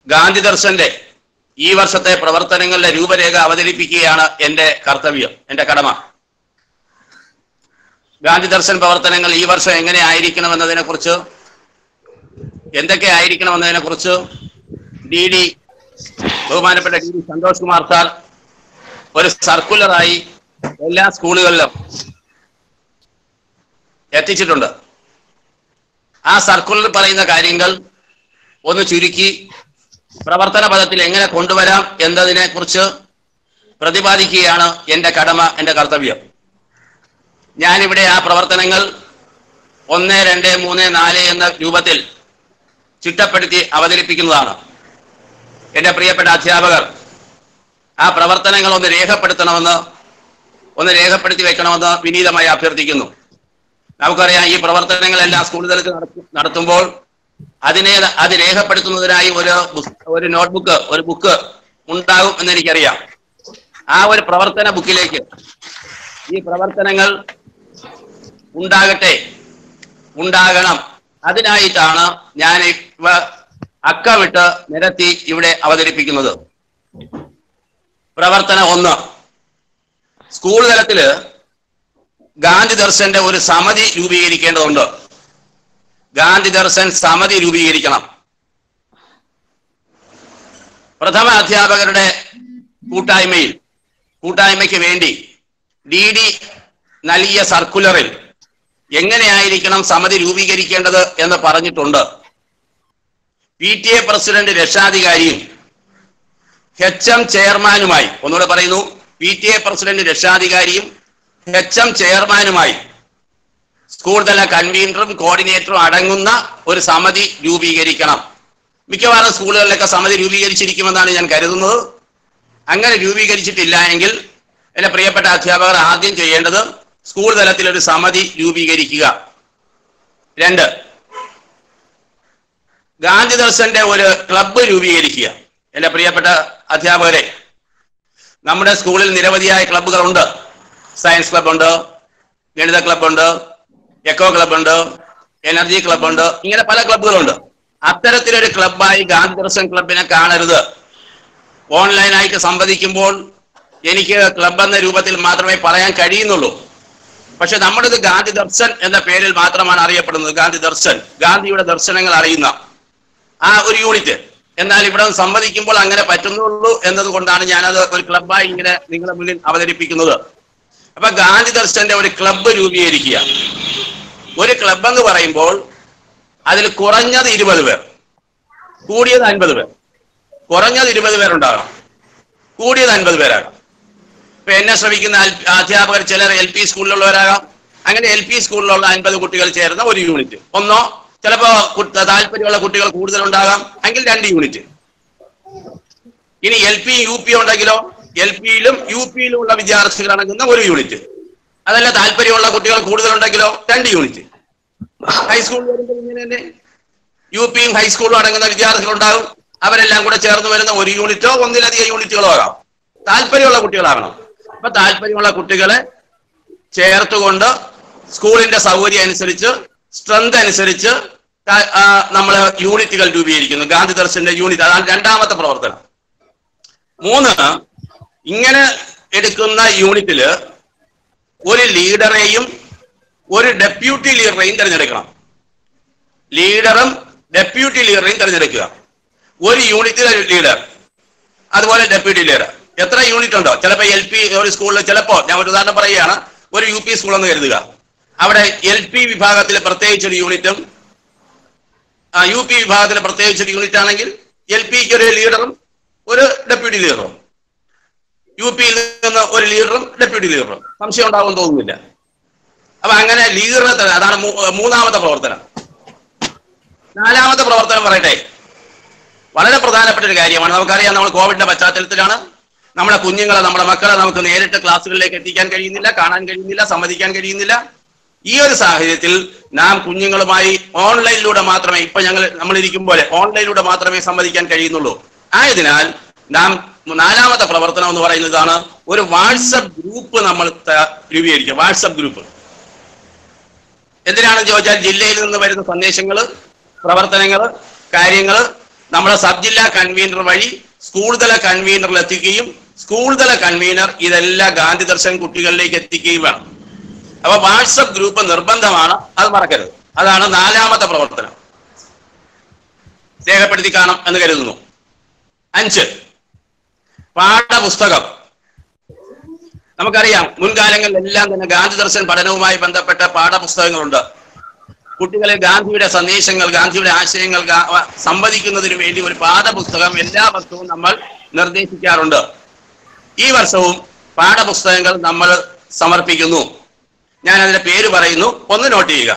ഗാന്ധി ദർശന്റെ ഈ വർഷത്തെ പ്രവർത്തനങ്ങളുടെ രൂപരേഖ അവതരിപ്പിക്കുകയാണ് എൻ്റെ കർത്തവ്യം, എൻ്റെ കടമ. ഗാന്ധി ദർശൻ പ്രവർത്തനങ്ങൾ ഈ വർഷം എങ്ങനെ ആയിരിക്കണമെന്നതിനെ കുറിച്ച്, എന്തൊക്കെ ആയിരിക്കണമെന്നതിനെ കുറിച്ച് ബഹുമാനപ്പെട്ട D D Santhosh Kumar sir ഒരു സർക്കുലറായി എല്ലാ സ്കൂളുകളിലും എത്തിച്ചിട്ടുണ്ട്. ആ സർക്കുലറിൽ പറയുന്ന കാര്യങ്ങൾ ഒന്ന് ചുരുക്കി പ്രവർത്തന പദത്തിൽ എങ്ങനെ കൊണ്ടുവരാം എന്നതിനെ കുറിച്ച് പ്രതിപാദിക്കുകയാണ് എൻ്റെ കടമ, എൻ്റെ കർത്തവ്യം. ഞാനിവിടെ ആ പ്രവർത്തനങ്ങൾ 1, 2, 3, 4 എന്ന രൂപത്തിൽ ചിട്ടപ്പെടുത്തി അവതരിപ്പിക്കുന്നതാണ്. എൻ്റെ പ്രിയപ്പെട്ട അധ്യാപകർ ആ പ്രവർത്തനങ്ങൾ ഒന്ന് രേഖപ്പെടുത്തി വെക്കണമെന്ന് വിനീതമായി അഭ്യർത്ഥിക്കുന്നു. നമുക്കറിയാം, ഈ പ്രവർത്തനങ്ങളെല്ലാം സ്കൂൾ തലത്തിൽ നടത്തുമ്പോൾ അത് രേഖപ്പെടുത്തുന്നതിനായി ഒരു നോട്ട്ബുക്ക്, ഒരു ബുക്ക് ഉണ്ടാകും എന്ന് എനിക്കറിയാം. ആ ഒരു പ്രവർത്തന ബുക്കിലേക്ക് ഈ പ്രവർത്തനങ്ങൾ ഉണ്ടാകണം. അതിനായിട്ടാണ് ഞാൻ അക്കമിട്ട് നിരത്തി ഇവിടെ അവതരിപ്പിക്കുന്നത്. പ്രവർത്തനം 1, സ്കൂൾ തലത്തില് ഗാന്ധി ദർശന്റെ ഒരു സമിതി രൂപീകരിക്കേണ്ടതുണ്ട്. ഗാന്ധി ദർശൻ സമിതി രൂപീകരിക്കണം. പ്രഥമ അധ്യാപകരുടെ കൂട്ടായ്മയ്ക്ക് വേണ്ടി DD നൽകിയ സർക്കുലറിൽ എങ്ങനെയായിരിക്കണം സമിതി രൂപീകരിക്കേണ്ടത് എന്ന് പറഞ്ഞിട്ടുണ്ട്. PTA പ്രസിഡന്റ് രക്ഷാധികാരിയും HM ചെയർമാനുമായി, ഒന്നുകൂടെ പറയുന്നു, PTA പ്രസിഡന്റ് രക്ഷാധികാരിയും HM ചെയർമാനുമായി സ്കൂൾ തല കൺവീനറും കോർഡിനേറ്ററും അടങ്ങുന്ന ഒരു സമിതി രൂപീകരിക്കണം. മിക്കവാറും സ്കൂളുകളിലൊക്കെ സമിതി രൂപീകരിച്ചിരിക്കുമെന്നാണ് ഞാൻ കരുതുന്നത്. അങ്ങനെ രൂപീകരിച്ചിട്ടില്ല എങ്കിൽ എൻ്റെ പ്രിയപ്പെട്ട അധ്യാപകർ ആദ്യം ചെയ്യേണ്ടത് സ്കൂൾ തലത്തിൽ ഒരു സമിതി രൂപീകരിക്കുക. 2, ഗാന്ധി ദർശന്റെ ഒരു ക്ലബ്ബ് രൂപീകരിക്കുക. എൻ്റെ പ്രിയപ്പെട്ട അധ്യാപകരെ, നമ്മുടെ സ്കൂളിൽ നിരവധിയായ ക്ലബ്ബുകളുണ്ട്. സയൻസ് ക്ലബ്ബുണ്ട്, ഗണിത ക്ലബ്ബുണ്ട്, എക്കോ ക്ലബ്ബുണ്ട്, എനർജി ക്ലബ്ബുണ്ട്, ഇങ്ങനെ പല ക്ലബ്ബുകളുണ്ട്. അത്തരത്തിലൊരു ക്ലബ്ബായി ഗാന്ധി ദർശൻ ക്ലബിനെ കാണരുത്. ഓൺലൈനായിട്ട് സംവദിക്കുമ്പോൾ എനിക്ക് ക്ലബ് എന്ന രൂപത്തിൽ മാത്രമേ പറയാൻ കഴിയുന്നുള്ളൂ. പക്ഷെ നമ്മുടേത് ഗാന്ധി ദർശൻ എന്ന പേരിൽ മാത്രമാണ് അറിയപ്പെടുന്നത്. ഗാന്ധി ദർശൻ, ഗാന്ധിയുടെ ദർശനങ്ങൾ അറിയുന്ന ആ ഒരു യൂണിറ്റ്. എന്നാൽ ഇവിടെ സംവദിക്കുമ്പോൾ അങ്ങനെ പറ്റുന്നുള്ളൂ എന്നതുകൊണ്ടാണ് ഞാനത് ഒരു ക്ലബ്ബായി ഇങ്ങനെ നിങ്ങളുടെ മുന്നിൽ അവതരിപ്പിക്കുന്നത്. അപ്പൊ ഗാന്ധി ദർശന്റെ ഒരു ക്ലബ്ബ് രൂപീകരിക്കുക. ഒരു ക്ലബ്ബ് എന്ന് പറയുമ്പോൾ അതിൽ കുറഞ്ഞത് 20 പേർ, കൂടിയത് 50 പേർ. കുറഞ്ഞത് 20 പേരുണ്ടാകണം, കൂടിയത് 50 പേരാകാം. ഇപ്പൊ എന്നെ ശ്രമിക്കുന്ന അധ്യാപകർ ചിലർ LP സ്കൂളിലുള്ളവരാകാം. അങ്ങനെ LP സ്കൂളിലുള്ള 50 കുട്ടികൾ ചേർന്ന ഒരു യൂണിറ്റ്. ഒന്നോ ചിലപ്പോ താല്പര്യമുള്ള കുട്ടികൾ കൂടുതലുണ്ടാകാം, എങ്കിൽ 2 യൂണിറ്റ്. ഇനി LP UP ഉണ്ടെങ്കിലോ LPയിലും UPയിലും ഉള്ള വിദ്യാർത്ഥികൾ അടങ്ങുന്ന ഒരു യൂണിറ്റ്. അതല്ല, താല്പര്യമുള്ള കുട്ടികൾ കൂടുതലുണ്ടെങ്കിലോ 2 യൂണിറ്റ്. ഹൈസ്കൂളിൽ വരുമ്പോൾ ഇങ്ങനെ തന്നെ UPയും ഹൈസ്കൂളും അടങ്ങുന്ന വിദ്യാർത്ഥികൾ ഉണ്ടാകും. അവരെല്ലാം കൂടെ ചേർന്ന് വരുന്ന ഒരു യൂണിറ്റോ ഒന്നിലധികം യൂണിറ്റുകളോ ആകാം. താല്പര്യമുള്ള കുട്ടികളാകണം. അപ്പൊ താല്പര്യമുള്ള കുട്ടികളെ ചേർത്തുകൊണ്ട് സ്കൂളിന്റെ സൗകര്യം അനുസരിച്ച്, സ്ട്രെങ്ത് അനുസരിച്ച് നമ്മൾ യൂണിറ്റുകൾ രൂപീകരിക്കുന്നു. ഗാന്ധി ദർശന്റെ യൂണിറ്റ്, അതാണ് 2ാമത്തെ പ്രവർത്തനം. 3, ഇങ്ങനെ എടുക്കുന്ന യൂണിറ്റില് ഒരു ലീഡറെയും ഒരു ഡെപ്യൂട്ടി ലീഡറെയും തിരഞ്ഞെടുക്കണം. ലീഡറും ഡെപ്യൂട്ടി ലീഡറെയും തിരഞ്ഞെടുക്കുക. ഒരു യൂണിറ്റിലെ ലീഡർ, അതുപോലെ ഡെപ്യൂട്ടി ലീഡർ. എത്ര യൂണിറ്റ് ഉണ്ടോ, ചിലപ്പോൾ LP ഒരു സ്കൂളിൽ, ചിലപ്പോൾ ഞാൻ ഒരു ഉദാഹരണം പറയുകയാണ്, ഒരു UP സ്കൂൾ എന്ന് കരുതുക. അവിടെ LP വിഭാഗത്തിൽ പ്രത്യേകിച്ചൊരു യൂണിറ്റും UP വിഭാഗത്തിൽ പ്രത്യേകിച്ചൊരു യൂണിറ്റ് ആണെങ്കിൽ LPക്ക് ഒരു ലീഡറും ഒരു ഡെപ്യൂട്ടി ലീഡറും, UPയിൽ നിന്ന് ഒരു ലീഡറും ഡെപ്യൂട്ടി ലീഡറും. സംശയം ഉണ്ടാകുമെന്ന് തോന്നുന്നില്ല. അപ്പൊ അങ്ങനെ ലീഡറിനെ, അതാണ് 3ാമത്തെ പ്രവർത്തനം. 4ാമത്തെ പ്രവർത്തനം പറയട്ടെ, വളരെ പ്രധാനപ്പെട്ട ഒരു കാര്യമാണ്. നമുക്കറിയാം, നമ്മൾ കോവിഡിന്റെ പശ്ചാത്തലത്തിലാണ്. നമ്മുടെ കുഞ്ഞുങ്ങളെ, നമ്മുടെ മക്കളെ നമുക്ക് നേരിട്ട് ക്ലാസ്സുകളിലേക്ക് എത്തിക്കാൻ കഴിയുന്നില്ല, കാണാൻ കഴിയുന്നില്ല, സംവദിക്കാൻ കഴിയുന്നില്ല. ഈ ഒരു സാഹചര്യത്തിൽ നാം കുഞ്ഞുങ്ങളുമായി ഓൺലൈനിലൂടെ മാത്രമേ, ഇപ്പൊ നമ്മൾ ഇരിക്കും പോലെ ഓൺലൈനിലൂടെ മാത്രമേ സംവദിക്കാൻ കഴിയുന്നുള്ളൂ. ആയതിനാൽ നാം 4ാമത്തെ പ്രവർത്തനം എന്ന് പറയുന്നതാണ് ഒരു വാട്സപ്പ് ഗ്രൂപ്പ് നമ്മൾ രൂപീകരിക്കുക. വാട്സപ്പ് ഗ്രൂപ്പ് എന്തിനാണെന്ന് ചോദിച്ചാൽ, ജില്ലയിൽ നിന്ന് വരുന്ന സന്ദേശങ്ങൾ, പ്രവർത്തനങ്ങൾ, കാര്യങ്ങൾ നമ്മുടെ സബ് ജില്ലാ കൺവീനർ വഴി സ്കൂൾ തല കൺവീനറിൽ എത്തിക്കുകയും സ്കൂൾ തല കൺവീനർ ഇതെല്ലാം ഗാന്ധി ദർശൻ കുട്ടികളിലേക്ക് എത്തിക്കുകയും വേണം. അപ്പൊ വാട്സപ്പ് ഗ്രൂപ്പ് നിർബന്ധമാണ്, അത് മറക്കരുത്. അതാണ് 4ാമത്തെ പ്രവർത്തനം. രേഖപ്പെടുത്തി കാണും എന്ന് കരുതുന്നു. 5, പാഠപുസ്തകം. നമുക്കറിയാം മുൻകാലങ്ങളിലെല്ലാം തന്നെ ഗാന്ധി ദർശൻ പഠനവുമായി ബന്ധപ്പെട്ട പാഠപുസ്തകങ്ങളുണ്ട്. കുട്ടികളെ ഗാന്ധിയുടെ സന്ദേശങ്ങൾ, ഗാന്ധിയുടെ ആശയങ്ങൾ സംവദിക്കുന്നതിന് വേണ്ടി ഒരു പാഠപുസ്തകം എല്ലാ വർഷവും നമ്മൾ നിർദ്ദേശിക്കാറുണ്ട്. ഈ വർഷവും പാഠപുസ്തകങ്ങൾ നമ്മൾ സമർപ്പിക്കുന്നു. ഞാൻ അതിന്റെ പേര് പറയുന്നു, ഒന്ന് നോട്ട് ചെയ്യുക.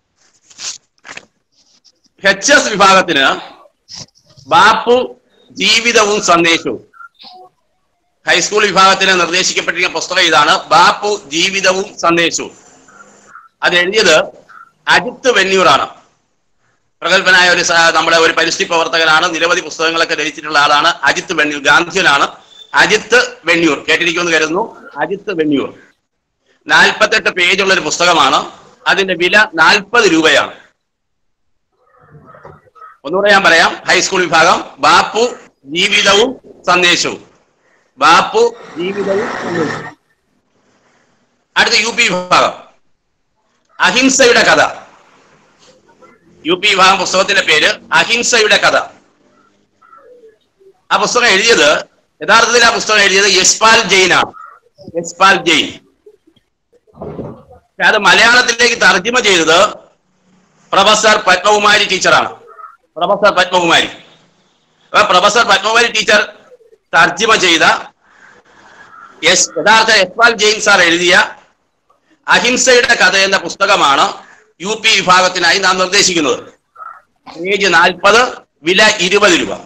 HS വിഭാഗത്തിന് ബാപ്പു ജീവിതവും സന്ദേശവും. ഹൈസ്കൂൾ വിഭാഗത്തിന് നിർദ്ദേശിക്കപ്പെട്ടിരിക്കുന്ന പുസ്തകം ഇതാണ്, ബാപ്പു ജീവിതവും സന്ദേശവും. അത് എഴുതിയത് അജിത്ത് വെന്നൂറാണ്. പ്രഗത്ഭനായ നമ്മുടെ ഒരു പരിസ്ഥിതി പ്രവർത്തകനാണ്. നിരവധി പുസ്തകങ്ങളൊക്കെ രചിച്ചിട്ടുള്ള ആളാണ് അജിത്ത് വെന്നൂർ. ഗാന്ധിയനാണ് അജിത്ത് വെന്നൂർ. കേട്ടിരിക്കുമെന്ന് കരുതുന്നു. അജിത്ത് വെന്നൂർ. 48 പേജുള്ള ഒരു പുസ്തകമാണ്. അതിന്റെ വില 40 രൂപയാണ്. ഒന്നുകൂടെ ഞാൻ പറയാം. ഹൈസ്കൂൾ വിഭാഗം ബാപ്പു ജീവിതവും സന്ദേശവും. ബാപ്പു ജീവിതവും സന്ദേശവും. അടുത്ത UP വിഭാഗം അഹിംസയുടെ കഥ. UP വിഭാഗം പുസ്തകത്തിന്റെ പേര് അഹിംസയുടെ കഥ. ആ പുസ്തകം എഴുതിയത്, യഥാർത്ഥത്തിൽ ആ പുസ്തകം എഴുതിയത് യശ്പാൽ ജെയിൻ ആണ്. യശ്പാൽ ജെയിൻ. അത് മലയാളത്തിലേക്ക് തർജ്ജിമ ചെയ്തത് പ്രൊഫസർ പത്മകുമാരി ടീച്ചറാണ്. Professor Padmakumari. Professor Padmakumari teacher തർജ്ജിമ ചെയ്ത യഥാർത്ഥ യശ്പാൽ ജെയിൻ സാർ എഴുതിയ അഹിംസയുടെ കഥ എന്ന പുസ്തകമാണ് UP വിഭാഗത്തിനായി നാം നിർദ്ദേശിക്കുന്നത്. പേജ് 40, വില 20 രൂപ.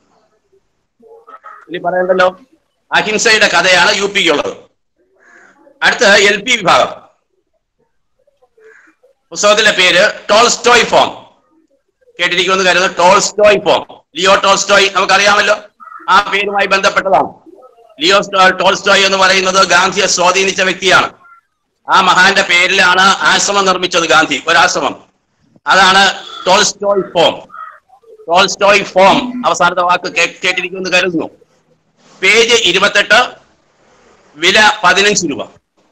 ഇനി പറയണ്ടല്ലോ, അഹിംസയുടെ കഥയാണ് UPക്കുള്ളത്. അടുത്ത LP വിഭാഗം. പുസ്തകത്തിന്റെ പേര് ടോൾസ്റ്റോയ് ഫോം. കേട്ടിരിക്കുമെന്ന് കരുതുന്നു. Tolstoy form. ലിയോ ടോൾസ്റ്റോയ് നമുക്കറിയാമല്ലോ, ആ പേരുമായി ബന്ധപ്പെട്ടതാണ്. ലിയോ ടോൾസ്റ്റോയ് എന്ന് പറയുന്നത് ഗാന്ധിയെ സ്വാധീനിച്ച വ്യക്തിയാണ്. ആ മഹാന്റെ പേരിലാണ് ആശ്രമം നിർമ്മിച്ചത് ഗാന്ധി, ഒരാശ്രമം. അതാണ് ടോൾസ്റ്റോയ് ഫോം. ടോൾസ്റ്റോയ് ഫോം അവസാനത്തെ വാക്ക് കേട്ടിരിക്കുമെന്ന് കരുതുന്നു. പേജ് 28, വില 15 രൂപ.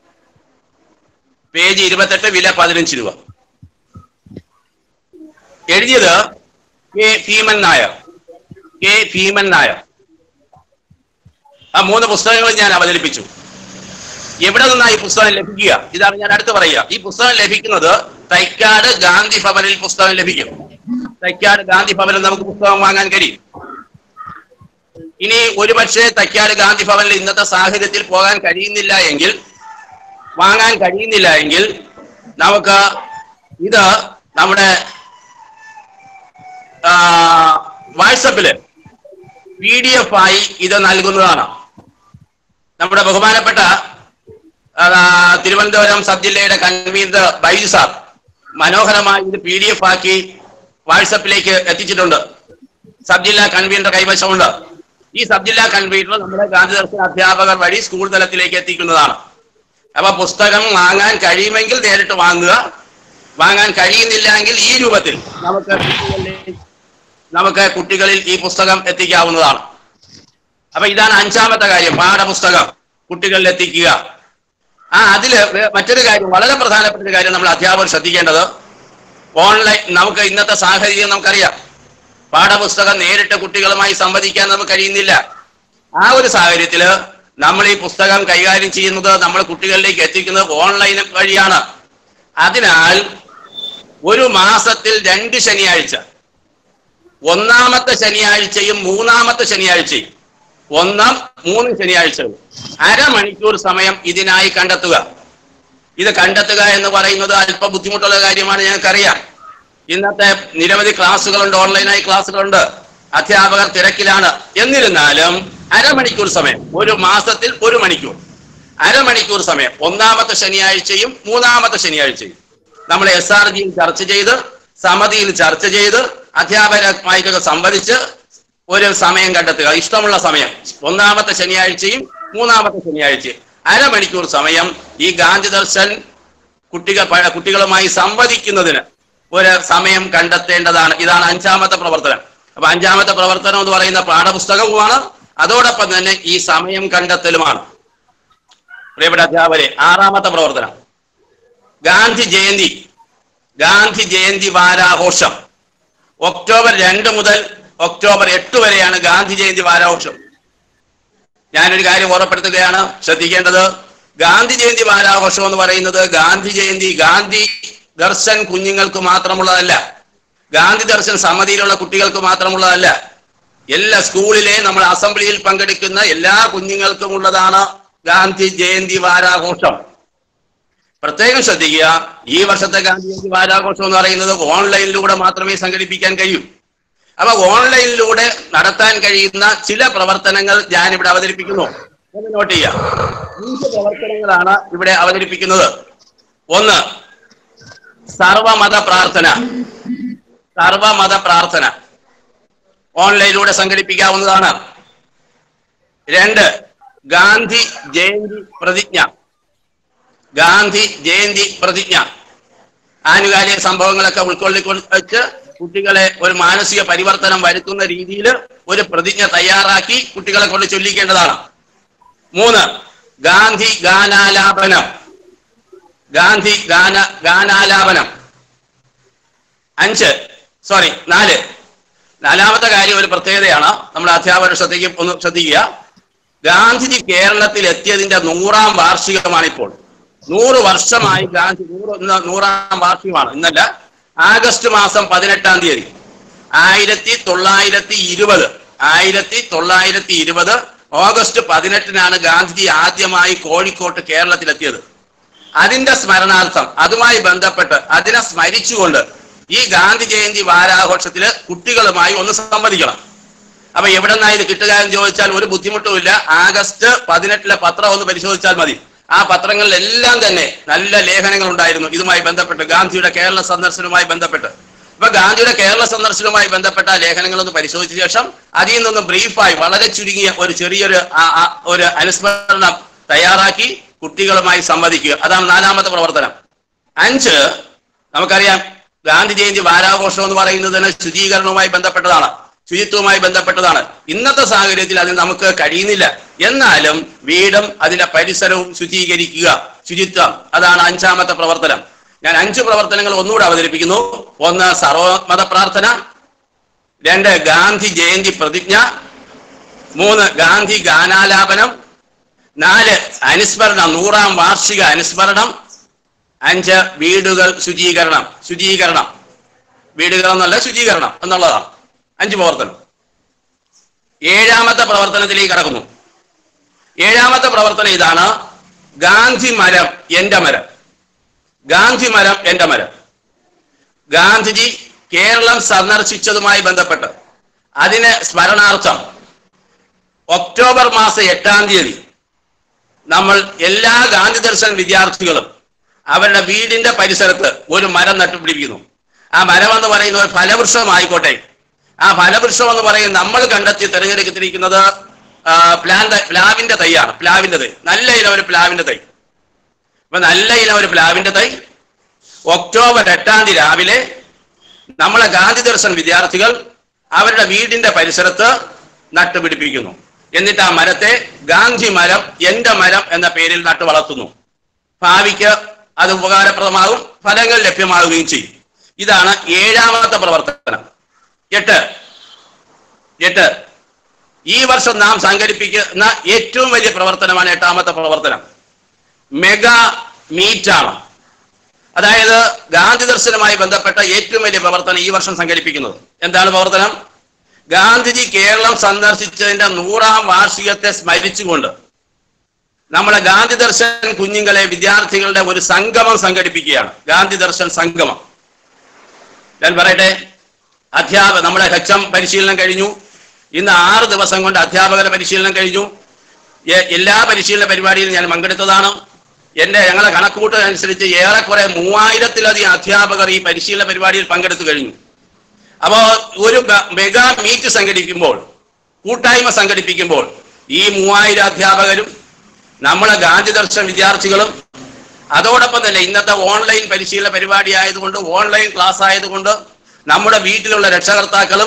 പേജ് 28, വില 15 രൂപ. എഴുതിയത് കെ ഭീമൻ നായർ. കെ ഭീമൻ നായർ. ആ 3 പുസ്തകങ്ങൾ ഞാൻ അവതരിപ്പിച്ചു. എവിടെ നിന്നാണ് ഈ പുസ്തകം ലഭിക്കുക? ഇതാണ് ഞാൻ അടുത്ത് പറയുക. ഈ പുസ്തകം ലഭിക്കുന്നത് തൈക്കാട് ഗാന്ധി ഭവനിൽ പുസ്തകം ലഭിക്കും. തൈക്കാട് ഗാന്ധി ഭവനിൽ നമുക്ക് പുസ്തകം വാങ്ങാൻ കഴിയും. ഇനി ഒരുപക്ഷെ തൈക്കാട് ഗാന്ധി ഭവനിൽ ഇന്നത്തെ സാഹചര്യത്തിൽ പോകാൻ കഴിയുന്നില്ല എങ്കിൽ, വാങ്ങാൻ കഴിയുന്നില്ല എങ്കിൽ, നമുക്ക് ഇത് നമ്മുടെ വാട്സപ്പില് PDF ആയി ഇത് നൽകുന്നതാണ്. നമ്മുടെ ബഹുമാനപ്പെട്ട തിരുവനന്തപുരം സബ് ജില്ലയുടെ കൺവീനർ ബൈജു സാർ മനോഹരമായി ഇത് PDF ആക്കി വാട്സപ്പിലേക്ക് എത്തിച്ചിട്ടുണ്ട്. സബ് ജില്ലാ കൺവീനർ കൈവശമുണ്ട്. ഈ സബ് ജില്ലാ കൺവീനർ നമ്മുടെ ഗാന്ധി ദർശന അധ്യാപകർ വഴി സ്കൂൾ തലത്തിലേക്ക് എത്തിക്കുന്നതാണ്. അപ്പൊ പുസ്തകം വാങ്ങാൻ കഴിയുമെങ്കിൽ നേരിട്ട് വാങ്ങുക. വാങ്ങാൻ കഴിയുന്നില്ല എങ്കിൽ ഈ രൂപത്തിൽ നമുക്ക് കുട്ടികളിൽ ഈ പുസ്തകം എത്തിക്കാവുന്നതാണ്. അപ്പൊ ഇതാണ് 5ാമത്തെ കാര്യം, പാഠപുസ്തകം കുട്ടികളിൽ എത്തിക്കുക. അതില് മറ്റൊരു കാര്യം, വളരെ പ്രധാനപ്പെട്ട ഒരു കാര്യം നമ്മൾ അധ്യാപകർ ശ്രദ്ധിക്കേണ്ടത്, ഓൺലൈൻ നമുക്ക് ഇന്നത്തെ സാഹചര്യം നമുക്കറിയാം. പാഠപുസ്തകം നേരിട്ട് കുട്ടികളുമായി സംവദിക്കാൻ നമുക്ക് കഴിയുന്നില്ല. ആ ഒരു സാഹചര്യത്തില് നമ്മൾ ഈ പുസ്തകം കൈകാര്യം ചെയ്യുന്നത്, നമ്മൾ കുട്ടികളിലേക്ക് എത്തിക്കുന്നത് ഓൺലൈൻ വഴിയാണ്. അതിനാൽ ഒരു മാസത്തിൽ 2 ശനിയാഴ്ച, 1ാമത്തെ ശനിയാഴ്ചയും 3ാമത്തെ ശനിയാഴ്ചയും, 1, 3 ശനിയാഴ്ചകൾ അരമണിക്കൂർ സമയം ഇതിനായി കണ്ടെത്തുക. ഇത് കണ്ടെത്തുക എന്ന് പറയുന്നത് അല്പം ബുദ്ധിമുട്ടുള്ള കാര്യമാണ്, ഞങ്ങൾക്കറിയാം. ഇന്നത്തെ നിരവധി ക്ലാസ്സുകളുണ്ട്, ഓൺലൈനായി ക്ലാസ്സുകളുണ്ട്, അധ്യാപകർ തിരക്കിലാണ്. എന്നിരുന്നാലും അരമണിക്കൂർ സമയം, ഒരു മാസത്തിൽ 1 മണിക്കൂർ, അരമണിക്കൂർ സമയം 1ാമത്തെ ശനിയാഴ്ചയും 3ാമത്തെ ശനിയാഴ്ചയും നമ്മൾ SRGയിൽ ചർച്ച ചെയ്ത്, സമിതിയിൽ ചർച്ച ചെയ്ത്, അധ്യാപകരുമായിട്ടൊക്കെ സംവദിച്ച് ഒരു സമയം കണ്ടെത്തുക. ഇഷ്ടമുള്ള സമയം 1ാമത്തെ ശനിയാഴ്ചയും 3ാമത്തെ ശനിയാഴ്ചയും അരമണിക്കൂർ സമയം ഈ ഗാന്ധി ദർശൻ കുട്ടികളുമായി സംവദിക്കുന്നതിന് ഒരു സമയം കണ്ടെത്തേണ്ടതാണ്. ഇതാണ് 5ാമത്തെ പ്രവർത്തനം. അപ്പൊ അഞ്ചാമത്തെ പ്രവർത്തനം എന്ന് പറയുന്ന പാഠപുസ്തകവുമാണ്, അതോടൊപ്പം തന്നെ ഈ സമയം കണ്ടെത്തലുമാണ്. പ്രിയപ്പെട്ട അധ്യാപകരെ, ആറാമത്തെ പ്രവർത്തനം ഗാന്ധി ജയന്തി. ഗാന്ധി ജയന്തി വാരാഘോഷം. ഒക്ടോബർ 2 മുതൽ ഒക്ടോബർ 8 വരെയാണ് ഗാന്ധി ജയന്തി വാരാഘോഷം. ഞാനൊരു കാര്യം ഓർമ്മപ്പെടുത്തുകയാണ്, ശ്രദ്ധിക്കേണ്ടത്. ഗാന്ധി ജയന്തി വാരാഘോഷം എന്ന് പറയുന്നത് ഗാന്ധി ജയന്തി ഗാന്ധി ദർശൻ കുഞ്ഞുങ്ങൾക്ക് മാത്രമുള്ളതല്ല, ഗാന്ധി ദർശൻ സമിതിയിലുള്ള കുട്ടികൾക്ക് മാത്രമുള്ളതല്ല. എല്ലാ സ്കൂളിലെ നമ്മൾ അസംബ്ലിയിൽ പങ്കെടുക്കുന്ന എല്ലാ കുഞ്ഞുങ്ങൾക്കും ഉള്ളതാണ് ഗാന്ധി ജയന്തി വാരാഘോഷം. പ്രത്യേകം ശ്രദ്ധിക്കുക, ഈ വർഷത്തെ ഗാന്ധി ജയന്തി വാരാഘോഷം എന്ന് പറയുന്നത് ഓൺലൈനിലൂടെ മാത്രമേ സംഘടിപ്പിക്കാൻ കഴിയൂ. അപ്പൊ ഓൺലൈനിലൂടെ നടത്താൻ കഴിയുന്ന ചില പ്രവർത്തനങ്ങൾ ഞാനിവിടെ അവതരിപ്പിക്കുന്നു. ഒന്ന് നോട്ട് ചെയ്യാം. 5 പ്രവർത്തനങ്ങളാണ് ഇവിടെ അവതരിപ്പിക്കുന്നത്. 1, സർവമത പ്രാർത്ഥന. സർവമത പ്രാർത്ഥന ഓൺലൈനിലൂടെ സംഘടിപ്പിക്കാവുന്നതാണ്. 2, ഗാന്ധി ജയന്തി പ്രതിജ്ഞ. ഗാന്ധി ജയന്തി പ്രതിജ്ഞ ആനുകാലിക സംഭവങ്ങളൊക്കെ ഉൾക്കൊള്ളിക്കൊണ്ട് വെച്ച് കുട്ടികളെ ഒരു മാനസിക പരിവർത്തനം വരുത്തുന്ന രീതിയിൽ ഒരു പ്രതിജ്ഞ തയ്യാറാക്കി കുട്ടികളെ കൊണ്ട് ചൊല്ലിക്കേണ്ടതാണ്. 3, ഗാന്ധി ഗാനാലാപനം. ഗാന്ധി ഗാനാലാപനം. 4, നാലാമത്തെ കാര്യം ഒരു പ്രത്യേകതയാണ്, നമ്മുടെ അധ്യാപകർ ശ്രദ്ധിക്കുക. ഗാന്ധിജി കേരളത്തിൽ എത്തിയതിന്റെ 100ാം വാർഷികമാണിപ്പോൾ. 100 വർഷമായി ഗാന്ധി 100ാം വാർഷികമാണ്. ഇന്നല്ല, ആഗസ്റ്റ് മാസം 18-ാം തീയതി 1920 ഓഗസ്റ്റ് 18-നാണ് ഗാന്ധിജി ആദ്യമായി കോഴിക്കോട്ട് കേരളത്തിലെത്തിയത്. അതിന്റെ സ്മരണാർത്ഥം, അതുമായി ബന്ധപ്പെട്ട് അതിനെ സ്മരിച്ചുകൊണ്ട് ഈ ഗാന്ധി ജയന്തി വാരാഘോഷത്തില് കുട്ടികളുമായി ഒന്ന് സംവദിക്കണം. അപ്പൊ എവിടെ നിന്നാണ് ഇത് കിട്ടുക എന്ന് ചോദിച്ചാൽ ഒരു ബുദ്ധിമുട്ടുമില്ല. ആഗസ്റ്റ് 18-ലെ പത്രം ഒന്ന് പരിശോധിച്ചാൽ മതി. ആ പത്രങ്ങളിലെല്ലാം തന്നെ നല്ല ലേഖനങ്ങൾ ഉണ്ടായിരുന്നു ഇതുമായി ബന്ധപ്പെട്ട്, ഗാന്ധിയുടെ കേരള സന്ദർശനവുമായി ബന്ധപ്പെട്ട്. അപ്പൊ ഗാന്ധിയുടെ കേരള സന്ദർശനവുമായി ബന്ധപ്പെട്ട ലേഖനങ്ങളൊന്ന് പരിശോധിച്ച ശേഷം അതിൽ നിന്ന് ബ്രീഫായി വളരെ ചുരുങ്ങിയ ഒരു ചെറിയൊരു അനുസ്മരണം തയ്യാറാക്കി കുട്ടികളുമായി സംവദിക്കുക. അതാണ് 4ാമത്തെ പ്രവർത്തനം. 5, നമുക്കറിയാം ഗാന്ധി ജയന്തി വാരാഘോഷം എന്ന് പറയുന്നതിന് ശുചീകരണവുമായി ബന്ധപ്പെട്ടതാണ്, ശുചിത്വവുമായി ബന്ധപ്പെട്ടതാണ്. ഇന്നത്തെ സാഹചര്യത്തിൽ അതിന് നമുക്ക് കഴിയുന്നില്ല. എന്നാലും വീടും അതിന്റെ പരിസരവും ശുചീകരിക്കുക, ശുചിത്വം. അതാണ് 5ാമത്തെ പ്രവർത്തനം. ഞാൻ 5 പ്രവർത്തനങ്ങൾ ഒന്നുകൂടെ അവതരിപ്പിക്കുന്നു. 1, സർവമത പ്രാർത്ഥന. 2, ഗാന്ധി ജയന്തി പ്രതിജ്ഞ. 3, ഗാന്ധി ഗാനാലാപനം. 4, അനുസ്മരണം, 100ാം വാർഷിക അനുസ്മരണം. 5, വീടുകൾ ശുചീകരണം. വീടുകൾ എന്നല്ല, ശുചീകരണം എന്നുള്ളതാണ് 5 പ്രവർത്തനം. 7ാമത്തെ പ്രവർത്തനത്തിലേക്ക് കടക്കുന്നു. 7ാമത്തെ പ്രവർത്തനം ഇതാണ്, ഗാന്ധി മരം എന്റെ മരം. ഗാന്ധി മരം എന്റെ മരം. ഗാന്ധിജി കേരളം സന്ദർശിച്ചതുമായി ബന്ധപ്പെട്ട് അതിന് സ്മരണാർത്ഥം ഒക്ടോബർ മാസം 8-ാം തീയതി നമ്മൾ എല്ലാ ഗാന്ധി ദർശൻ വിദ്യാർത്ഥികളും അവരുടെ വീടിന്റെ പരിസരത്ത് ഒരു മരം നട്ടുപിടിപ്പിക്കുന്നു. ആ മരം എന്ന് പറയുന്നത് ഒരു ഫലവൃക്ഷമായിക്കോട്ടെ. ആ ഫലവൃക്ഷം എന്ന് പറയുന്നത് നമ്മൾ കണ്ടെത്തി തിരഞ്ഞെടുത്തിരിക്കുന്നത് പ്ലാവിന്റെ തൈയാണ്. പ്ലാവിന്റെ തൈ, നല്ല ഇനം ഒരു പ്ലാവിന്റെ തൈ. അപ്പൊ നല്ല ഇനം ഒരു പ്ലാവിന്റെ തൈ ഒക്ടോബർ 8-ാം തീയതി രാവിലെ നമ്മളെ ഗാന്ധി ദർശൻ വിദ്യാർത്ഥികൾ അവരുടെ വീടിന്റെ പരിസരത്ത് നട്ടുപിടിപ്പിക്കുന്നു. എന്നിട്ട് ആ മരത്തെ ഗാന്ധി മരം എന്റെ മരം എന്ന പേരിൽ നട്ടു വളർത്തുന്നു. ഭാവിക്ക് അത് ഉപകാരപ്രദമാകും, ഫലങ്ങൾ ലഭ്യമാവുകയും ചെയ്യും. ഇതാണ് 7ാമത്തെ പ്രവർത്തനം. 8 ഈ വർഷം നാം സംഘടിപ്പിക്കുന്ന ഏറ്റവും വലിയ പ്രവർത്തനമാണ് 8ാമത്തെ പ്രവർത്തനം. മെഗാ മീറ്റാണ്. അതായത് ഗാന്ധി ദർശനവുമായി ബന്ധപ്പെട്ട ഏറ്റവും വലിയ പ്രവർത്തനം ഈ വർഷം സംഘടിപ്പിക്കുന്നത്. എന്താണ് പ്രവർത്തനം? ഗാന്ധിജി കേരളം സന്ദർശിച്ചതിന്റെ 100ാം വാർഷികത്തെ സ്മരിച്ചുകൊണ്ട് നമ്മളെ ഗാന്ധി ദർശൻ കുഞ്ഞുങ്ങളെ, വിദ്യാർത്ഥികളുടെ ഒരു സംഗമം സംഘടിപ്പിക്കുകയാണ്. ഗാന്ധി ദർശൻ സംഗമം. ഞാൻ പറയട്ടെ, നമ്മുടെ HM പരിശീലനം കഴിഞ്ഞു. ഇന്ന് 6 ദിവസം കൊണ്ട് അധ്യാപകരുടെ പരിശീലനം കഴിഞ്ഞു. എല്ലാ പരിശീലന പരിപാടിയിലും ഞാൻ പങ്കെടുത്തതാണ്. ഞങ്ങളെ കണക്കൂട്ട് അനുസരിച്ച് ഏറെക്കുറെ 3000-ലധികം അധ്യാപകർ ഈ പരിശീലന പരിപാടിയിൽ പങ്കെടുത്തു കഴിഞ്ഞു. അപ്പോൾ ഒരു മെഗാ മീറ്റ് സംഘടിപ്പിക്കുമ്പോൾ, കൂട്ടായ്മ സംഘടിപ്പിക്കുമ്പോൾ ഈ 3000 അധ്യാപകരും നമ്മളെ ഗാന്ധി ദർശൻ വിദ്യാർത്ഥികളും അതോടൊപ്പം തന്നെ ഇന്നത്തെ ഓൺലൈൻ പരിശീലന പരിപാടി ആയതുകൊണ്ട്, ഓൺലൈൻ ക്ലാസ് ആയതുകൊണ്ട് നമ്മുടെ വീട്ടിലുള്ള രക്ഷകർത്താക്കളും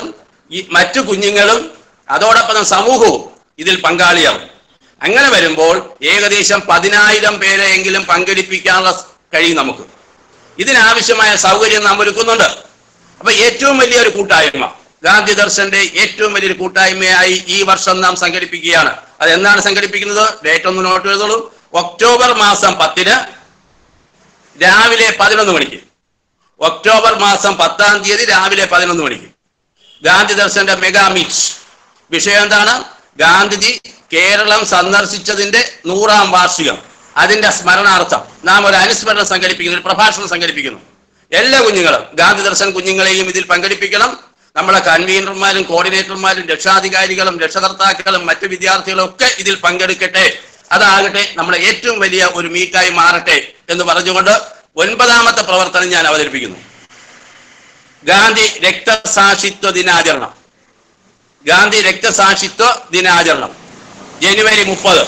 ഈ മറ്റു കുഞ്ഞുങ്ങളും അതോടൊപ്പം സമൂഹവും ഇതിൽ പങ്കാളിയാവും. അങ്ങനെ വരുമ്പോൾ ഏകദേശം 10,000 പേരെയെങ്കിലും പങ്കെടുപ്പിക്കാനുള്ള കഴിയും നമുക്ക്. ഇതിനാവശ്യമായ സൗകര്യം നാം ഒരുക്കുന്നുണ്ട്. അപ്പൊ ഏറ്റവും വലിയൊരു കൂട്ടായ്മ, ഗാന്ധി ദർശന്റെ ഏറ്റവും വലിയൊരു കൂട്ടായ്മയായി ഈ വർഷം നാം സംഘടിപ്പിക്കുകയാണ്. അത് എന്നാണ് സംഘടിപ്പിക്കുന്നത്? ഡേറ്റ് ഒന്ന് നോട്ട് ചെയ്തോളൂ. ഒക്ടോബർ മാസം 10 രാവിലെ 11 മണിക്ക്. ഒക്ടോബർ മാസം 10-ാം തീയതി രാവിലെ 11 മണിക്ക് ഗാന്ധി ദർശന്റെ മെഗാ മീറ്റ്. വിഷയം എന്താണ്? ഗാന്ധിജി കേരളം സന്ദർശിച്ചതിന്റെ 100ാം വാർഷികം. അതിന്റെ സ്മരണാർത്ഥം നാം ഒരു അനുസ്മരണം സംഘടിപ്പിക്കുന്നു, ഒരു പ്രഭാഷണം സംഘടിപ്പിക്കുന്നു. എല്ലാ കുഞ്ഞുങ്ങളും, ഗാന്ധി ദർശൻ കുഞ്ഞുങ്ങളെയും ഇതിൽ പങ്കെടുപ്പിക്കണം. നമ്മളെ കൺവീനർമാരും കോർഡിനേറ്റർമാരും രക്ഷാധികാരികളും രക്ഷകർത്താക്കളും മറ്റു വിദ്യാർത്ഥികളും ഒക്കെ ഇതിൽ പങ്കെടുക്കട്ടെ. അതാകട്ടെ നമ്മുടെ ഏറ്റവും വലിയ ഒരു മീറ്റായി മാറട്ടെ എന്ന് പറഞ്ഞുകൊണ്ട് 9ാമത്തെ പ്രവർത്തനം ഞാൻ അവതരിപ്പിക്കുന്നു. ഗാന്ധി രക്തസാക്ഷിത്വ ദിനാചരണം. ഗാന്ധി രക്തസാക്ഷിത്വ ദിനാചരണം ജനുവരി 30.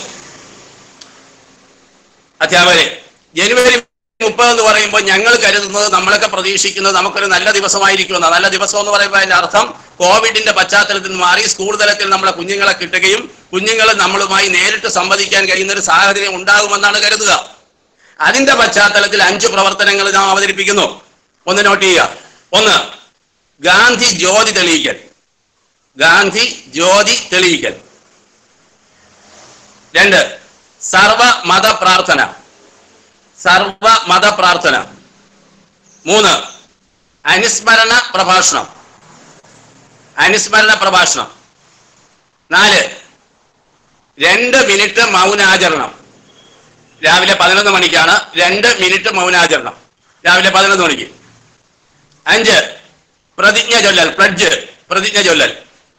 അധ്യാപകരെ, ജനുവരി 30 എന്ന് പറയുമ്പോൾ ഞങ്ങൾ കരുതുന്നത്, നമ്മളൊക്കെ പ്രതീക്ഷിക്കുന്നത് നമുക്കൊരു നല്ല ദിവസമായിരിക്കുമെന്ന്. നല്ല ദിവസം എന്ന് പറയുമ്പോൾ അതിന്റെ അർത്ഥം കോവിഡിന്റെ പശ്ചാത്തലത്തിൽ മാറി സ്കൂൾ തലത്തിൽ നമ്മളെ കുഞ്ഞുങ്ങളെ കിട്ടുകയും കുഞ്ഞുങ്ങൾ നമ്മളുമായി നേരിട്ട് സംവദിക്കാൻ കഴിയുന്ന ഒരു സാഹചര്യം ഉണ്ടാകുമെന്നാണ് കരുതുക. അതിന്റെ പശ്ചാത്തലത്തിൽ 5 പ്രവർത്തനങ്ങൾ നാം അവതരിപ്പിക്കുന്നു. ഒന്ന് നോട്ട് ചെയ്യുക. 1, ഗാന്ധി ജ്യോതി തെളിയിക്കൽ. ഗാന്ധി ജ്യോതി തെളിയിക്കൽ. 2, സർവമത പ്രാർത്ഥന. സർവമത പ്രാർത്ഥന. 3, അനുസ്മരണ പ്രഭാഷണം. അനുസ്മരണ പ്രഭാഷണം. 4, 2 മിനിറ്റ് മൗനാചരണം. രാവിലെ 11 മണിക്കാണ് 2 മിനിറ്റ് മൗനാചരണം, രാവിലെ 11 മണിക്ക്. 5, പ്രതിജ്ഞ ചൊല്ലൽ, പ്ലഡ്ജ്, പ്രതിജ്ഞ ചൊല്ലൽ.